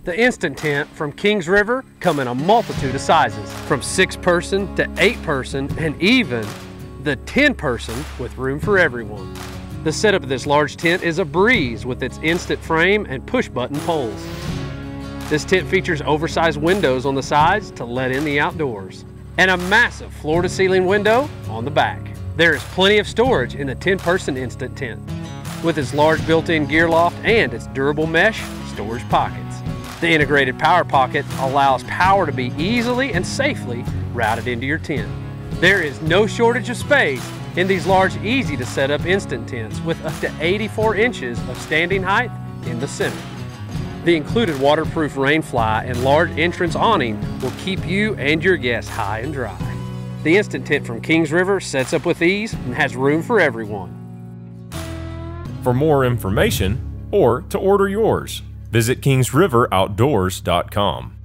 The Instant Tent from Kings River come in a multitude of sizes, from 6-person to 8-person, and even the 10-person with room for everyone. The setup of this large tent is a breeze with its instant frame and push-button poles. This tent features oversized windows on the sides to let in the outdoors, and a massive floor-to-ceiling window on the back. There is plenty of storage in the 10-person Instant Tent, with its large built-in gear loft and its durable mesh storage pockets. The integrated power pocket allows power to be easily and safely routed into your tent. There is no shortage of space in these large, easy to set up Instant Tents with up to 84 inches of standing height in the center. The included waterproof rain fly and large entrance awning will keep you and your guests high and dry. The Instant Tent from Kings River sets up with ease and has room for everyone. For more information or to order yours, visit kingsriveroutdoors.com.